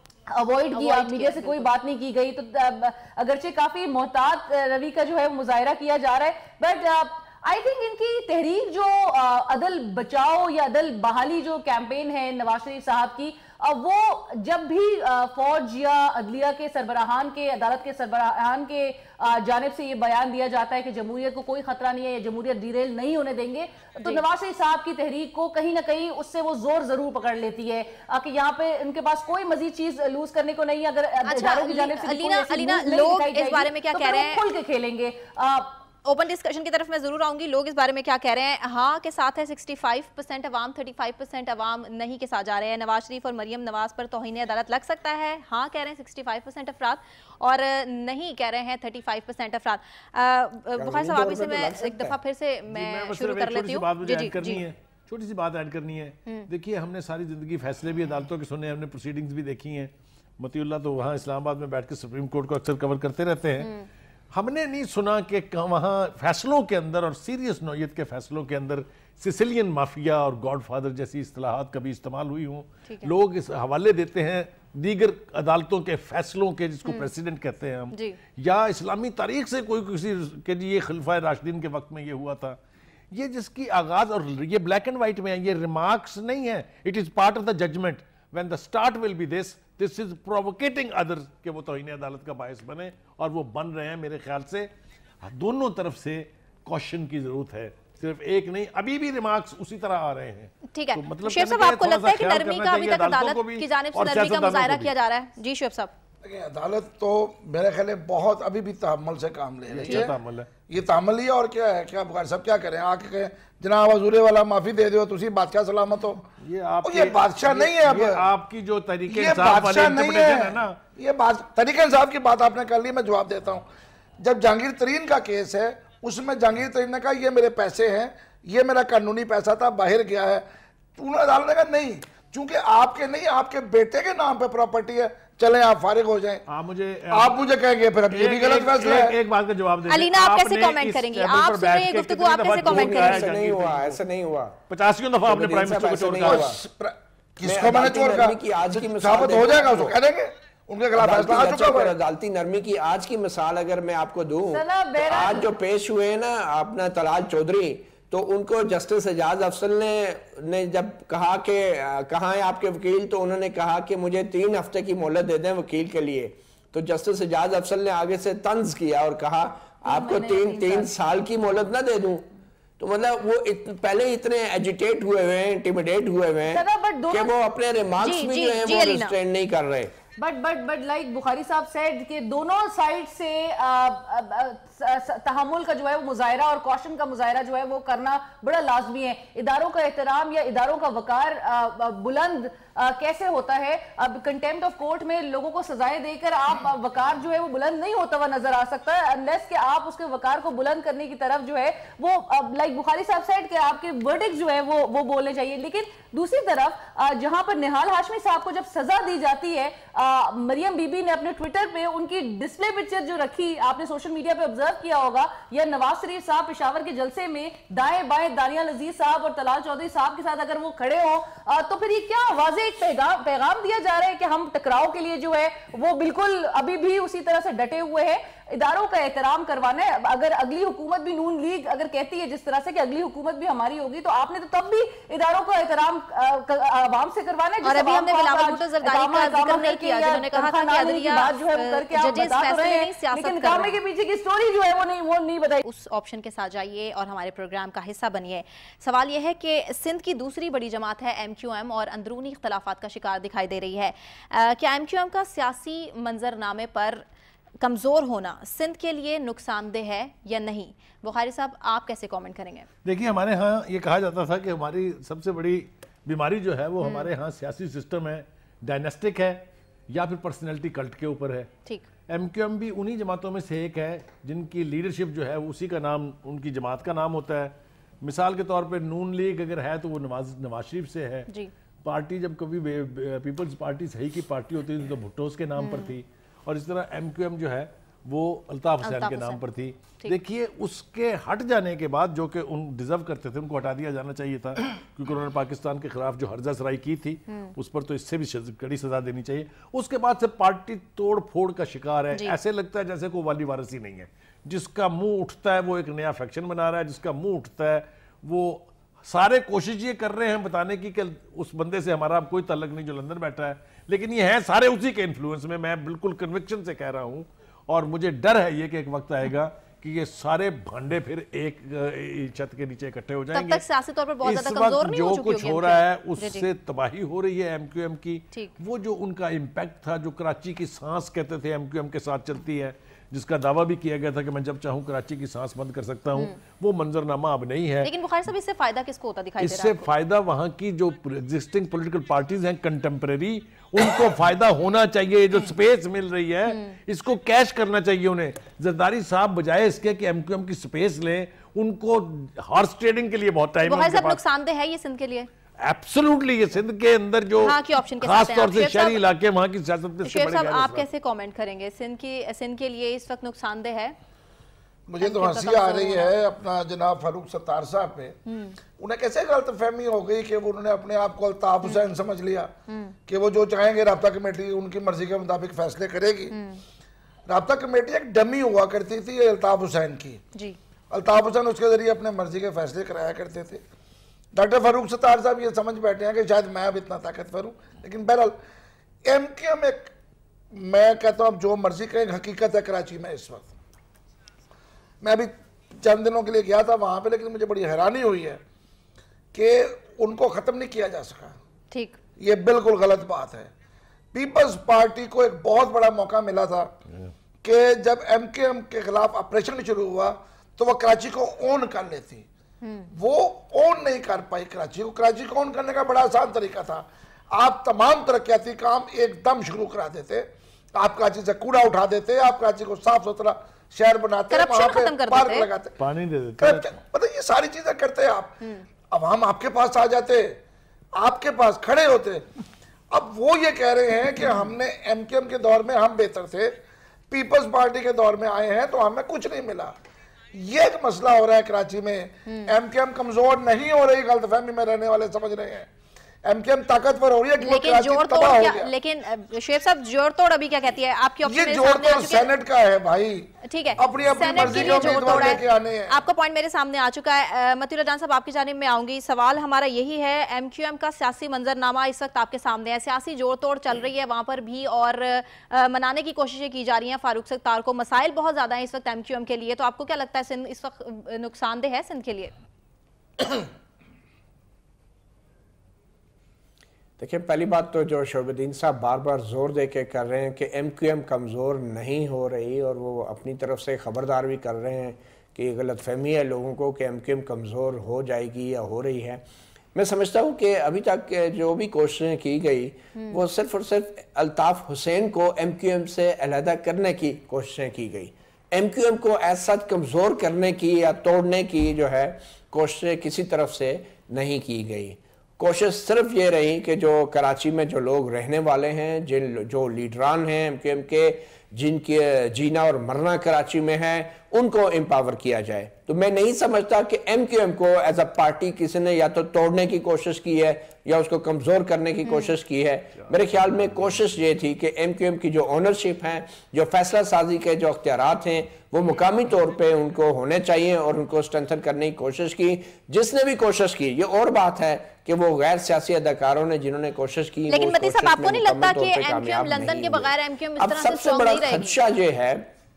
اوائڈ کیا، میڈیا سے کوئی بات نہیں کی گئی، تو اگرچہ کافی محتاط روی کا جو ہے مظاہرہ کیا جا رہا ہے، بٹ آئی تھنک ان کی تحریک جو عدل بچاؤ یا عدل بحالی جو کیمپین ہے نواز شریف صاحب کی، وہ جب بھی فوج یا عدلیہ کے سربراہان کے عدالت کے سربراہان کے جانب سے یہ بیان دیا جاتا ہے کہ جمہوریت کو کوئی خطرہ نہیں ہے یا جمہوریت ڈیریل نہیں ہونے دیں گے، تو نواز شریف صاحب کی تحریک کو کہیں نہ کہیں اس سے وہ زور ضرور پکڑ لیتی ہے کہ یہاں پہ ان کے پاس کوئی مزید چیز لوز کرنے کو نہیں ہے۔ اگر اداروں کی جانب سے لوگ اس بارے میں کیا کہہ رہے ہیں، کھل کے کھیلیں گے۔ اوپن ڈسکشن کی طرف میں ضرور آؤں گی، لوگ اس بارے میں کیا کہہ رہے ہیں؟ ہاں کے ساتھ ہے سکسٹی فائیو پرسینٹ عوام، تھرٹی فائیو پرسینٹ عوام نہیں کے ساتھ جا رہے ہیں۔ نواز شریف اور مریم نواز پر توہین عدالت لگ سکتا ہے، ہاں کہہ رہے ہیں سکسٹی فائیو پرسینٹ افراد، اور نہیں کہہ رہے ہیں تھرٹی فائیو پرسینٹ افراد۔ بخاری صاحب آپ سے میں ایک دفعہ پھر سے میں شروع کر لیتی ہوں۔ جی جی جی چھوٹی سی بات ایڈ کرنی ہے۔ دیکھیے ہم نے ساری زندگی فیصلے بھی عدالتوں کے سنے، ہم نے پروسیڈنگز بھی دیکھی ہیں، متی اللہ تو وہاں اسلام آباد میں بیٹھ کے سپریم کورٹ کو اکثر کور کرتے رہتے ہیں۔ ہم نے نہیں سنا کہ وہاں فیصلوں کے اندر اور سیریس نوعیت کے فیصلوں کے اندر سیسیلین مافیا اور گاڈ فادر جیسی اصطلاحات کبھی استعمال ہوئی ہوں۔ لوگ اس حوالے دیتے ہیں دیگر عدالتوں کے فیصلوں کے، جس کو پریسیڈنٹ کہتے ہیں ہم، یا اسلامی تاریخ سے کوئی کسی کہ جی یہ خلفائے راشدین کے وقت میں یہ ہوا تھا، یہ جس کی آغاز، اور یہ بلیک اینڈ وائٹ میں ہے، یہ ریمارکس نہیں ہے، it is part of the judgement. when the start will be this this is provocating others کہ وہ توہین عدالت کا باعث بنے، اور وہ بن رہے ہیں۔ میرے خیال سے دونوں طرف سے کوشن کی ضرورت ہے، صرف ایک نہیں، ابھی بھی ریمارکس اسی طرح آ رہے ہیں۔ ٹھیک ہے شعیب صاحب، آپ کو لگتا ہے کہ نرمی کا ابھی تک عدالت کی جانب سے نرمی کا مظاہرہ کیا جا رہا ہے؟ جی شعیب صاحب۔ عدالت تو میرے خیال ہے بہت ابھی بھی تحمل سے کام لے رہی ہے، یہ تحمل ہی ہے، اور کیا ہے، کیا بخاری صاحب کیا کریں، آ کے کہیں جناب حضور والا معافی دے دیو تسی بادشاہ سلامت ہو۔ یہ بادشاہ نہیں ہے، اب آپ کی جو طریقہ انصاف والی انٹرپریٹیشن ہے نا، یہ طریقہ انصاف کی بات آپ نے کر لی، میں جواب دیتا ہوں۔ جب جہانگیر ترین کا کیس ہے، اس میں جہانگیر ترین نے کہا یہ میرے پیسے ہیں، یہ میرا قانونی پیسہ تھا، باہر گیا ہے، انہوں نے عدالت نے کہا نہیں، چونکہ آپ کے نہیں آپ کے بیٹے کے نام پہ پراپرٹی ہے چلیں آپ فارغ ہو جائیں آپ مجھے آپ مجھے کہیں گے پھر اب یہ بھی غلط فیصلہ ہے ایک بات کا جواب دیں علینا آپ کیسے کامنٹ کریں گے آپ سن رہے ہیں گفتگو آپ کیسے کامنٹ کریں گے ایسا نہیں ہوا ایسا نہیں ہوا پچاسیوں دفعہ آپ نے پرائم منسٹر کو چور کہا کس کو میں نے چور کہا ثابت ہو جائے گا اس کو کہہ دیں گے ان کے خلاف فیصلہ آ چکا ہے عدالتی نرمی کی آج کی مثال اگر میں آپ کو دوں آج جو پیش ہوئے نا اپنا طلال چودھری تو ان کو جسٹس اعجاز افضل نے نے جب کہا کہ کہاں ہے آپ کے وکیل تو انہوں نے کہا کہ مجھے تین ہفتے کی مہلت دے دیں وکیل کے لیے تو جسٹس اعجاز افضل نے آگے سے طنز کیا اور کہا آپ کو تین تین سال کی مہلت نہ دے دوں تو مطلب وہ پہلے اتنے ایجیٹیٹ ہوئے ہوئے ہیں انٹیمیڈیٹ ہوئے ہوئے ہیں کہ وہ اپنے ریمارکس بھی جو ہیں وہ ریسٹرین نہیں کر رہے but but but like Bukhari صاحب سیڈ کہ دونوں سائڈ سے تحمل کا جو ہے وہ مظاہرہ اور کوشن کا مظاہرہ جو ہے وہ کرنا بڑا لازمی ہے. اداروں کا احترام یا اداروں کا وقار بلند کیسے ہوتا ہے؟ اب کنٹیمپٹ آف کورٹ میں لوگوں کو سزائیں دے کر آپ وقار جو ہے وہ بلند نہیں ہوتا ہوا نظر آ سکتا ہے انلیس کہ آپ اس کے وقار کو بلند کرنے کی طرف جو ہے وہ لائک بخاری صاحب سیڈ کہ آپ کے ورڈکٹ جو ہے وہ وہ بولنے چاہیے. لیکن دوسری طرف جہاں پر نہال ہاشمی صاحب کو جب سزا دی جاتی ہے مریم بی بی نے اپنے ٹویٹر پہ ان کی ڈسپلے پکچر جو رکھی آپ نے سوشل میڈیا پہ آبزرو کیا ہوگا یا نواز شریف صاحب پشاور کے جلسے میں دائیں بائیں دانیال عزیز صاحب اور طلال چودھری صاحب کے ساتھ اگر وہ کھڑے ہوں تو پھر یہ کیا واضح ایک پیغام پیغام دیا جا رہا ہے کہ ہم ٹکراؤ کے لیے جو ہے وہ بالکل ابھی بھی اسی طرح سے ڈٹے ہوئے ہیں. اداروں کا احترام کروانا ہے. اگر اگلی حکومت بھی نون لیگ اگر کہتی ہے جس طرح سے کہ اگلی حکومت بھی ہماری ہوگی تو آپ نے تو تب بھی اداروں کا احترام عوام سے کروانا ہے. اور ابھی ہم نے بلاول بھٹو زرداری کا ذکر نہیں کیا جنہوں نے کہا تھا کہ عدلیہ ججز فیصلے نہیں سیاست کر رہے ہیں لیکن کے پیچھے کی سٹوری جو ہے وہ نہیں وہ نہیں بتائی. اس آپشن کے ساتھ جائیے اور ہمارے پروگرام کا حصہ بنیے. سوال یہ ہے کہ سندھ کی دوسری بڑی جماعت ہے ایم کیو ایم اور اندرونی اختلافات کا شکار دکھائی دے رہی ہے. کیا ایم کیو ایم کا سیاسی منظرنامے پر کمزور ہونا سندھ کے لیے نقصان دہ ہے یا نہیں؟ بخاری صاحب آپ کیسے کامنٹ کریں گے؟ دیکھیے ہمارے ہاں یہ کہا جاتا تھا کہ ہماری سب سے بڑی بیماری جو ہے وہ ہمارے ہاں سیاسی سسٹم ہے ڈائنسٹک ہے یا پھر پرسنالٹی کلٹ کے اوپر ہے. ٹھیک. ایم کیو ایم بھی انہی جماعتوں میں سے ایک ہے جن کی لیڈرشپ جو ہے اسی کا نام ان کی جماعت کا نام ہوتا ہے. مثال کے طور پہ نون لیگ اگر ہے تو وہ نواز نواز شریف سے ہے. جی. پارٹی جب کبھی پیپلز پارٹی صحیح کی پارٹی ہوتی تھی تو بھٹوس کے نام پر تھی اور اس طرح ایم کیو ایم جو ہے وہ الطاف حسین کے نام پر تھی. دیکھیے اس کے ہٹ جانے کے بعد جو کہ ان ڈیزرو کرتے تھے ان کو ہٹا دیا جانا چاہیے تھا کیونکہ انہوں نے پاکستان کے خلاف جو ہرزہ سرائی کی تھی اس پر تو اس سے بھی کڑی سزا دینی چاہیے. اس کے بعد سے پارٹی توڑ پھوڑ کا شکار ہے. ایسے لگتا ہے جیسے کوئی والی وارث ہی نہیں ہے. جس کا منہ اٹھتا ہے وہ ایک نیا فیکشن بنا رہا ہے, جس کا منہ اٹھتا ہے وہ سارے کوشش یہ کر رہے ہیں بتانے کی کہ اس بندے سے ہمارا کوئی تعلق نہیں جو لندن بیٹھا ہے, لیکن یہ ہیں سارے اسی کے انفلوئنس میں. میں بالکل کنوکشن سے کہہ رہا ہوں اور مجھے ڈر ہے یہ کہ ایک وقت آئے گا کہ یہ سارے بھانڈے پھر ایک چھت کے نیچے اکٹھے ہو جائیں گے. تب تک سیاسی طور پر بہت زیادہ کمزور نہیں ہو چکی ہوگی. جو کچھ ہو رہا ہے اس سے تباہی ہو رہی ہے ایم کیو ایم کی. وہ جو ان کا امپیکٹ تھا, جو کراچی کی سانس کہتے تھے ایم کیو ایم کے ساتھ چلتی ہے, جس کا دعویٰ بھی کیا گیا تھا کہ میں جب چاہوں کراچی کی سانس بند کر سکتا ہوں, وہ منظرنامہ اب نہیں ہے. لیکن بخاری صاحب اس سے فائدہ کس کو ہوتا دکھائی دے رہا ہے؟ اس سے فائدہ وہاں کی جو ایگزسٹنگ پولیٹیکل پارٹیز ہیں کنٹمپریری, ان کو فائدہ ہونا چاہیے. جو سپیس مل رہی ہے اس کو کیش کرنا چاہیے انہیں. زرداری صاحب بجائے اس کے کہ ایم کیو ایم کی سپیس لیں, ان کو ہارس ٹریڈنگ کے لیے بہت ٹائم ہے. بخاری صاحب نقصان دہ ہے یہ سندھ کے لیے؟ ایبسلوٹلی. یہ سندھ کے اندر جو خاص طور سے شہری علاقے وہاں کی سیاست پہ شیخ صاحب آپ کیسے کامنٹ کریں گے؟ سندھ کی سندھ کے لیے اس وقت نقصان دہ ہے؟ مجھے تو ہنسی آ رہی ہے اپنا جناب فاروق ستار صاحب پہ. انہیں کیسے غلط فہمی ہو گئی کہ انہوں نے اپنے آپ کو الطاف حسین سمجھ لیا کہ وہ جو چاہیں گے رابطہ کمیٹی ان کی مرضی کے مطابق فیصلے کرے گی. رابطہ کمیٹی ایک ڈمی ہوا کرتی تھی الطاف حسین کی. الطاف حسین اس کے ذریعے اپنے مرضی کے فیصلے کرایا کرتے تھے. ڈاکٹر فاروق ستار صاحب یہ سمجھ بیٹھے ہیں کہ شاید میں اب اتنا طاقتور ہوں, لیکن بہرحال ایم کیو ایم ایک, میں کہتا ہوں اب جو مرضی کریں, حقیقت ہے کراچی میں اس وقت. میں ابھی چند دنوں کے لیے گیا تھا وہاں پہ, لیکن مجھے بڑی حیرانی ہوئی ہے کہ ان کو ختم نہیں کیا جا سکا. ٹھیک. یہ بالکل غلط بات ہے. پیپلز پارٹی کو ایک بہت بڑا موقع ملا تھا کہ جب ایم کیو ایم کے خلاف آپریشن شروع ہوا تو وہ کراچی کو اون کر لیتی. وہ اون نہیں کر پائی کراچی کو. کراچی کو اون کرنے کا بڑا آسان طریقہ تھا, آپ تمام ترقیاتی کام ایک دم شروع کرا دیتے. آپ کراچی سے کوڑا اٹھا دیتے, آپ کراچی کو صاف ستھرا شہر بناتے, وہاں پہ پارک لگاتے, پانی دے دیتے. پتہ یہ ساری چیزیں کرتے آپ. عوام آپ کے پاس آ جاتے, آپ کے پاس کھڑے ہوتے. اب وہ یہ کہہ رہے ہیں کہ ہم نے ایم کیو ایم کے دور میں ہم بہتر تھے, پیپلز پارٹی کے دور میں آئے ہیں تو ہمیں کچھ نہیں ملا. یہ ایک مسئلہ ہو رہا ہے کراچی میں. ایم کیو ایم کمزور نہیں ہو رہی, غلط فہمی میں رہنے والے سمجھ رہے ہیں ایم کیو ایم طاقتور ہو رہی ہے کہ وہ کراچی تباہ ہو گیا. لیکن شعیب صاحب جوڑ توڑ ابھی کیا کہتی ہے آپ کی یہ جوڑ توڑ سینٹ کا ہے بھائی, ٹھیک ہے, اپنی اپنی مرضی کے امیدوار لے کے آنے ہیں. آپ کا پوائنٹ میرے سامنے آ چکا ہے. متی اللہ جان صاحب آپ کی جانب میں آؤں گی. سوال ہمارا یہی ہے, ایم کیو ایم کا سیاسی منظرنامہ اس وقت آپ کے سامنے ہے, سیاسی جوڑ توڑ چل رہی ہے وہاں پر بھی اور منانے کی کوششیں کی جا رہی ہیں فاروق ستار کو. مسائل بہت زیادہ ہیں اس وقت ایم کیو ایم کے لیے, تو آپ کو کیا لگتا ہے سندھ اس وقت نقصان دہ ہے سندھ کے لیے؟ دیکھیں پہلی بات تو جو شعیب الدین صاحب بار بار زور دے کے کر رہے ہیں کہ ایم کیو ایم کمزور نہیں ہو رہی, اور وہ اپنی طرف سے خبردار بھی کر رہے ہیں کہ یہ غلط فہمی ہے لوگوں کو کہ ایم کیو ایم کمزور ہو جائے گی یا ہو رہی ہے. میں سمجھتا ہوں کہ ابھی تک جو بھی کوششیں کی گئی وہ صرف اور صرف الطاف حسین کو ایم کیو ایم سے علیحدہ کرنے کی کوششیں کی گئی. ایم کیو ایم کو ایز سچ کمزور کرنے کی یا توڑنے کی جو ہے کوششیں کسی طرف سے نہیں کی گئی. کوشش صرف یہ رہی کہ جو کراچی میں جو لوگ رہنے والے ہیں, جن جو لیڈران ہیں ایم کیو ایم کے, جن کے جینا اور مرنا کراچی میں ہے, ان کو امپاور کیا جائے. تو میں نہیں سمجھتا کہ ایم کیو ایم کو ایز اے پارٹی کسی نے یا تو توڑنے کی کوشش کی ہے یا اس کو کمزور کرنے کی کوشش کی ہے. میرے خیال میں کوشش یہ تھی کہ ایم کیو ایم کی جو اونرشپ ہیں, جو فیصلہ سازی کے جو اختیارات ہیں, وہ مقامی طور پہ ان کو ہونے چاہیے اور ان کو اسٹرینتھن کرنے کی کوشش کی. جس نے بھی کوشش کی, یہ اور بات ہے کہ وہ غیر سیاسی اداکاروں نے جنہوں نے کوشش کی, لیکن متی صاحب آپ کو نہیں لگتا کہ ایم کیو ایم لندن کے بغیر ایم کیو ایم اس طرح سے اسٹرانگ نہیں رہے گی؟ خدشہ یہ ہے,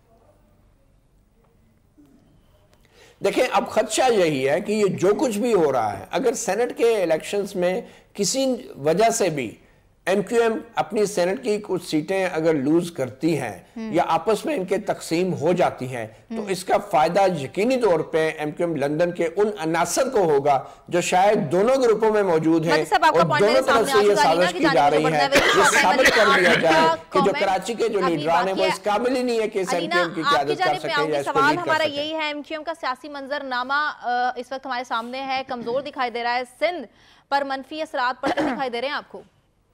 دیکھیں اب خدشہ یہی ہے کہ یہ جو کچھ بھی ہو رہا ہے, اگر سینٹ کے الیکشنز میں کسی وجہ سے بھی ایم کیو ایم اپنی سینٹ کی کچھ سیٹیں اگر لوز کرتی ہیں یا آپس میں ان کے تقسیم ہو جاتی ہیں, تو اس کا فائدہ یقینی طور پہ ایم کیو ایم لندن کے ان عناصر کو ہوگا جو شاید دونوں گروپوں میں موجود ہیں, اور دونوں طرف سے یہ سازش کی جا رہی ہے. یہ ثابت کر دیا جائے کہ جو کراچی کے جو لیڈران ہیں وہ اس قابل ہی نہیں ہے کہ اس ایم کیو ایم کی قیادت کر سکیں یا اس کو لیڈ کر ہمارا یہی ہے, ایم کیو ایم کا سیاسی منظر نامہ اس وقت ہمارے سامنے ہے, کمزور دکھائی دے رہا ہے, سندھ پر منفی اثرات پڑتے دکھائی دے رہے ہیں آپ کو؟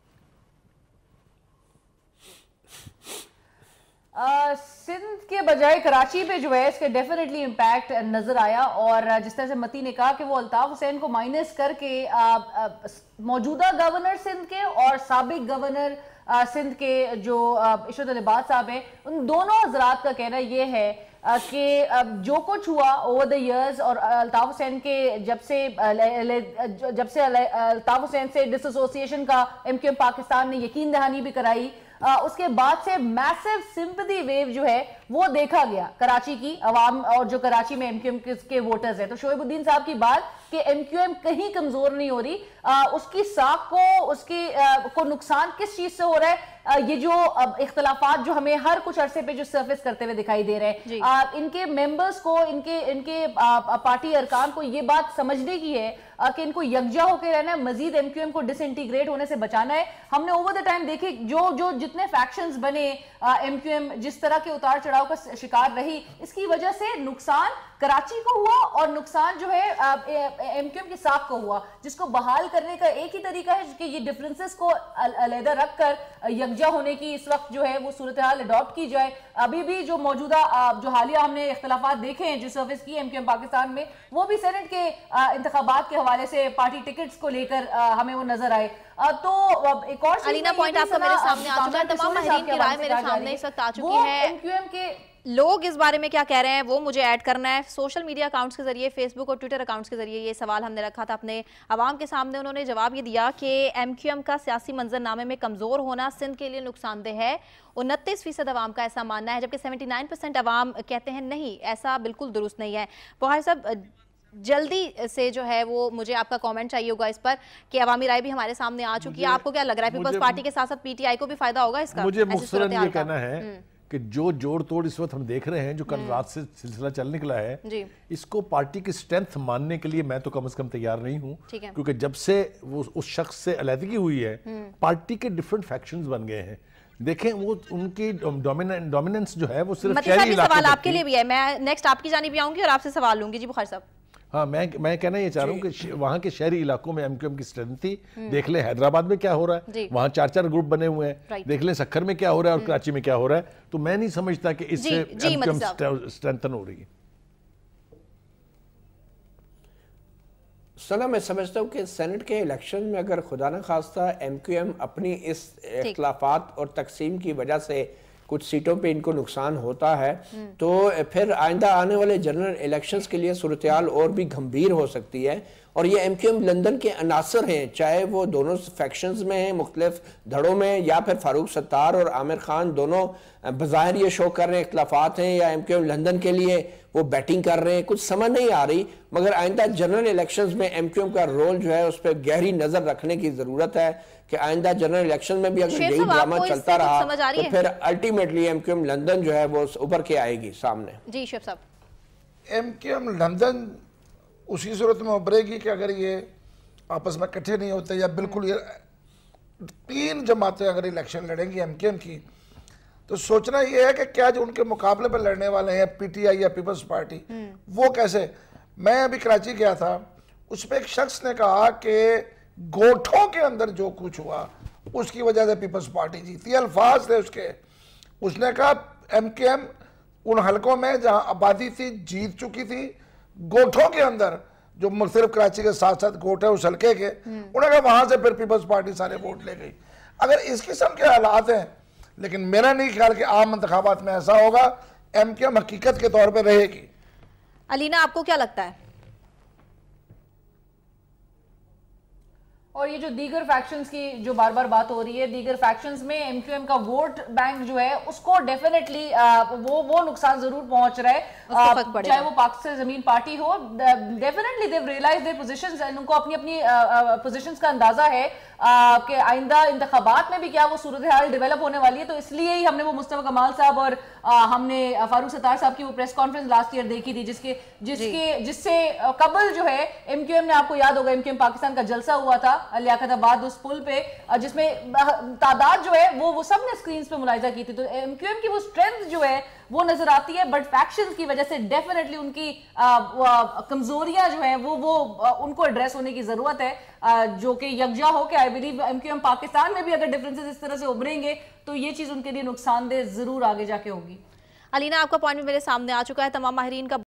سندھ کے بجائے کراچی پہ جو ہے اس کے ڈیفینیٹلی امپیکٹ نظر آیا, اور جس طرح سے متی نے کہا کہ وہ الطاف حسین کو مائنس کر کے موجودہ گورنر سندھ کے اور سابق گورنر سندھ کے جو عشرت العباد صاحب ہیں, ان دونوں حضرات کا کہنا یہ ہے کہ جو کچھ ہوا اوور دا ایئرز, اور الطاف حسین کے جب سے جب سے الطاف حسین سے ڈس ایسوسیشن کا ایم کیو ایم پاکستان نے یقین دہانی بھی کرائی, اس کے بعد سے میسیو سمپتھی ویو جو ہے وہ دیکھا گیا کراچی کی عوام اور جو کراچی میں ایم کیو ایم کے ووٹرز ہیں. تو شعیب الدین صاحب کی بات کہ ایم کیو ایم کہیں کمزور نہیں ہو رہی, اس کی ساکھ کو اس کی کو نقصان کس چیز سے ہو رہا ہے, یہ جو اختلافات جو ہمیں ہر کچھ عرصے پہ جو سرفیس کرتے ہوئے دکھائی دے رہے ہیں, ان کے ممبرز کو, ان کے ان کے پارٹی ارکان کو یہ بات سمجھنے کی ہے کہ ان کو یکجا ہو کے رہنا ہے, مزید ایم کیو ایم کو ڈس انٹیگریٹ ہونے سے بچانا ہے. ہم نے اوور دا ٹائم دیکھے جو جو جتنے فیکشنز بنے, ایم کیو ایم جس طرح کے اتار چڑھاؤ کا شکار رہی, اس کی وجہ سے نقصان کراچی کو ہوا اور نقصان جو ہے ایم کیو ایم کی ساکھ کو ہوا, جس کو بحال کرنے کا ایک ہی طریقہ ہے کہ یہ ڈفرنسز کو علیحدہ رکھ کر یکجا ہونے کی اس وقت جو ہے وہ صورتحال اڈاپٹ کی جائے. ابھی بھی جو موجودہ جو حالیہ ہم نے اختلافات دیکھے ہیں جو سروس کی ایم کیو ایم پاکستان میں, وہ بھی سینٹ کے انتخابات کے حوالے سے پارٹی ٹکٹس کو لے کر ہمیں وہ نظر آئے. تو ایک اور علینا پوائنٹ آپ کا میرے سامنے آ چکا ہے, تمام ماہرین کی رائے میرے سامنے اس وقت آ چکی ہے. ایم کیو ایم کے لوگ اس بارے میں کیا کہہ رہے ہیں وہ مجھے ایڈ کرنا ہے. سوشل میڈیا اکاؤنٹس کے ذریعے, فیس بک اور ٹویٹر اکاؤنٹس کے ذریعے یہ سوال ہم نے رکھا تھا اپنے عوام کے سامنے. انہوں نے جواب یہ دیا کہ ایم کیو ایم کا سیاسی منظر نامے میں کمزور ہونا سندھ کے لیے نقصان دہ ہے. انتیس فیصد عوام کا ایسا ماننا ہے, جبکہ سیونٹی نائن پرسینٹ عوام کہتے ہیں نہیں, ایسا بالکل درست نہیں ہے. بخاری صاحب جلدی سے جو ہے وہ مجھے آپ کا کامنٹ چاہیے ہوگا اس پر کہ عوامی رائے بھی ہمارے سامنے آ چکی ہے. آپ کو کیا لگ رہا ہے پیپلز پارٹی کے ساتھ ساتھ پی ٹی آئی کو بھی فائدہ ہوگا اس کا؟ مجھے مختصراً یہ کہنا ہے کہ جو جوڑ توڑ اس وقت ہم دیکھ رہے ہیں, جو کل رات سے سلسلہ چل نکلا ہے, اس کو پارٹی کی سٹرینتھ ماننے کے لیے میں تو کم از کم تیار نہیں ہوں, کیونکہ جب سے وہ اس شخص سے علیحدگی ہوئی ہے پارٹی کے ڈیفرنٹ فیکشنز بن گئے ہیں. دیکھیں وہ ان کی ڈومیننس جو ہے وہ صرف متی صاحب یہ سوال آپ کے لیے بھی ہے, میں نیکسٹ آپ کی جانب بھی آؤں گی اور آپ سے سوال لوں گی. جی بخاری صاحب. ہاں میں میں کہنا یہ چاہ رہا ہوں کہ وہاں کے شہری علاقوں میں ایم کیو ایم کی اسٹرینتھ تھی. دیکھ لیں حیدرآباد میں کیا ہو رہا ہے, وہاں چار چار گروپ بنے ہوئے ہیں. دیکھ لیں سکھر میں کیا ہو رہا ہے اور کراچی میں کیا ہو رہا ہے. تو میں نہیں سمجھتا کہ اس سے ایم کیو ایم اسٹرینتھن ہو رہی ہے. سنا میں سمجھتا ہوں کہ سینٹ کے الیکشن میں اگر خدا نہ خواستہ ایم کیو ایم اپنی اس اختلافات اور تقسیم کی وجہ سے کچھ سیٹوں پہ ان کو نقصان ہوتا ہے تو پھر آئندہ آنے والے جنرل الیکشنز کے لیے صورتحال اور بھی گھمبیر ہو سکتی ہے. اور یہ ایم کیو ایم لندن کے عناصر ہیں, چاہے وہ دونوں فیکشنز میں ہیں مختلف دھڑوں میں, یا پھر فاروق ستار اور عامر خان دونوں بظاہر یہ شو کر رہے ہیں اختلافات ہیں, یا ایم کیو ایم لندن کے لیے وہ بیٹنگ کر رہے ہیں, کچھ سمجھ نہیں آ رہی. مگر آئندہ جنرل الیکشنز میں ایم کیو ایم کا رول جو ہے اس پہ گہری نظر رکھنے کی ضرورت ہے کہ آئندہ جنرل الیکشن میں بھی اگر یہی ڈرامہ چلتا رہا تو پھر ultimately M Q M London جو ہے وہ اوپر کے آئے گی سامنے. جی شیف صاحب, ایم کیو ایم لندن اسی صورت میں ابھرے گی کہ اگر یہ آپس میں کٹھے نہیں ہوتے, یا بالکل یہ تین جماعتیں اگر الیکشن لڑیں گی ایم کیو ایم کی, تو سوچنا یہ ہے کہ کیا جو ان کے مقابلے پہ لڑنے والے ہیں پی ٹی آئی یا پیپلز پارٹی, وہ کیسے. میں ابھی کراچی گیا تھا, اس پہ ایک شخص نے کہا کہ گوٹھوں کے اندر جو کچھ ہوا اس کی وجہ سے پیپلز پارٹی جیتی. الفاظ تھے اس کے. اس نے کہا ایم کیو ایم ان حلقوں میں جہاں آبادی تھی جیت چکی تھی, گوٹھوں کے اندر جو مختلف کراچی کے ساتھ ساتھ گوٹھ ہے اس حلقے کے, انہوں نے کہا وہاں سے پھر پیپلز پارٹی سارے ووٹ لے گئی. اگر اس قسم کے حالات ہیں, لیکن میرا نہیں خیال کہ عام انتخابات میں ایسا ہوگا. ایم کیو ایم حقیقت کے طور پہ رہے گی. علینا آپ کو کیا لگتا ہے؟ اور یہ جو دیگر فیکشنز کی جو بار بار بات ہو رہی ہے, دیگر فیکشنز میں ایم کیو ایم کا ووٹ بینک جو ہے اس کو ڈیفینیٹلی وہ وہ نقصان ضرور پہنچ رہا ہے, چاہے وہ پاکستان زمین پارٹی ہو. Definitely they realise their positions, ان کو اپنی اپنی پوزیشنز کا اندازہ ہے کہ آئندہ انتخابات میں بھی کیا وہ صورتحال ڈیولپ ہونے والی ہے. تو اس لیے ہی ہم نے وہ مصطفیٰ کمال صاحب اور ہم نے فاروق ستار صاحب کی وہ پریس کانفرنس لاسٹ ایئر دیکھی تھی, جس کے جس کے جس سے قبل جو ہے ایم کیو ایم نے, آپ کو یاد ہوگا, ایم کیو ایم پاکستان کا جلسہ ہوا تھا لیاقت آباد اس پل پہ, جس میں تعداد جو ہے وہ وہ سب نے اسکرینز پہ ملاحظہ کی تھی. تو ایم کیو ایم کی وہ اسٹرینتھ جو ہے وہ نظر آتی ہے, بٹ فیکشنز کی وجہ سے ڈیفینیٹلی ان کی کمزوریاں جو ہیں وہ وہ ان کو ایڈریس ہونے کی ضرورت ہے, جو کہ یکجا ہو کہ I believe M Q M Pakistan میں بھی اگر ڈفرینسز اس طرح سے ابھریں گے تو یہ چیز ان کے لیے نقصان دہ ضرور آگے جا کے ہوگی. علینا آپ کا پوائنٹ میرے سامنے آ چکا ہے. تمام ماہرین کا